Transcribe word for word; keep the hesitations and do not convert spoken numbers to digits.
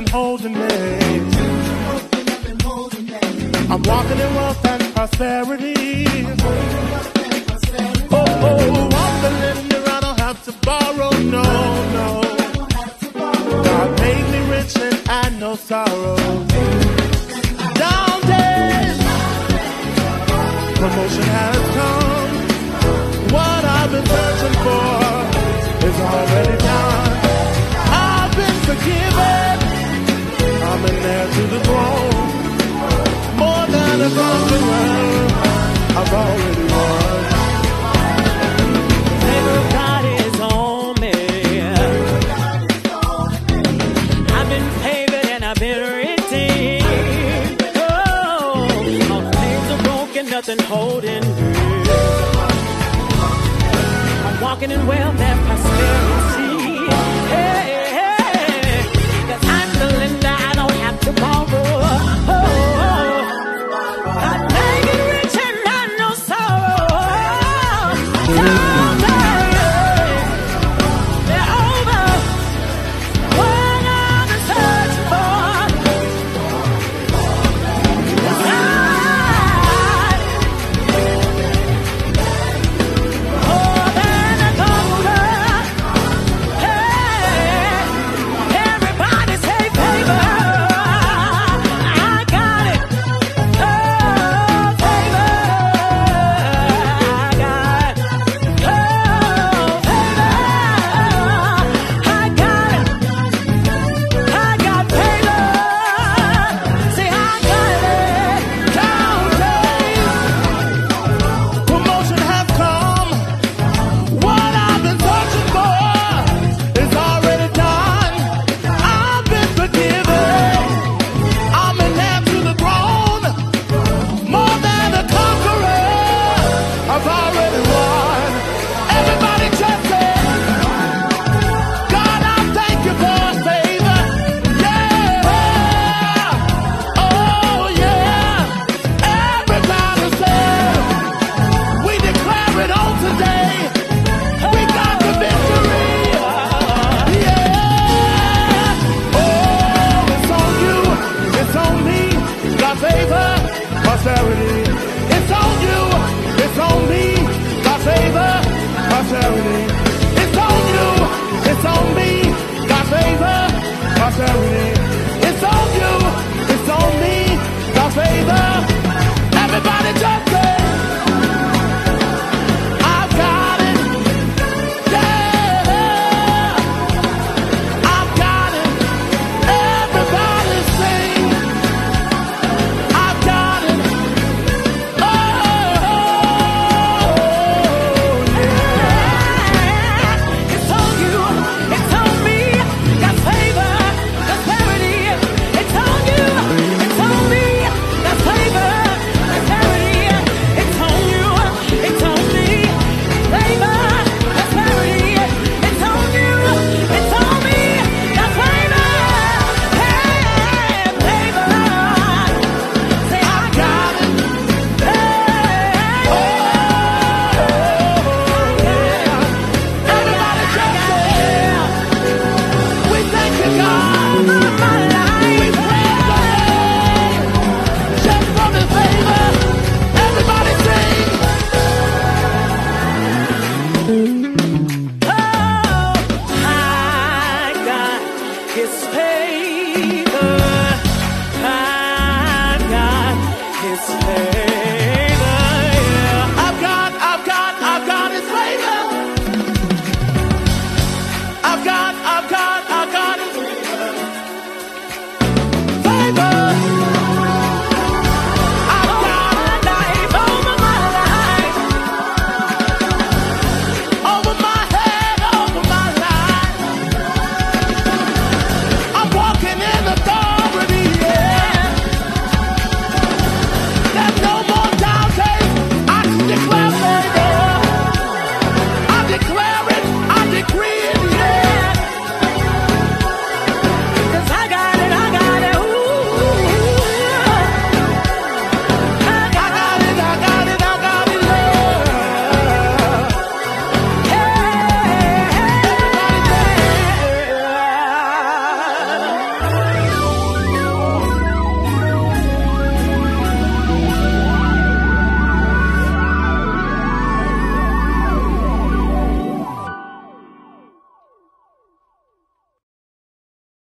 been holding me. I'm walking in wealth and prosperity. Oh, oh, I'm the lender, I don't have to borrow, no, no. God made me rich and I know sorrow. Down days, promotion has come. What I've been searching for is already done. I've been forgiven. I'm in there to the throne. More than a conqueror, I've already won. The favor of God is on me. I've been favored and I've been redeemed. Oh, all chains are broken, nothing holding me. I'm walking in wealth and prosperity. Hey, hey, 'cause I'm the lender, I don't have to borrow. Oh, I make it rich and I know sorrow. Someday they're over. What I've been searching for. More than a conqueror. Hey, everybody say favor. I got it. Oh, favor. I got it. Oh, favor. I got it. I got favor. Say I got it. Down days. Promotion has come. What I've been searching for is already done. I've been forgiven. I'm in there to the throne. More than a conqueror, I've already won. Everybody just say, God, I thank you for favor. Yeah. Oh, yeah. Everybody say, we declare it on today. We got the victory. Yeah. Oh, it's on you. It's on me. Got favor, prosperity. It's on you. It's on me. Got favor, prosperity. It's on you. It's on me. Got favor, prosperity. It's on you. It's on me. Got favor. Everybody just say, I've got it. Yeah. I've got it. Everybody sing. I've got it. Oh, yeah. It's on you, it's on me, got favor, prosperity. It's on you, it's on me, got favor, prosperity. It's on you, it's on me, favor, prosperity. It's on you, it's on me, got favor, hey, favor. Say I got it, hey, oh, Everybody just say, we thank you, God.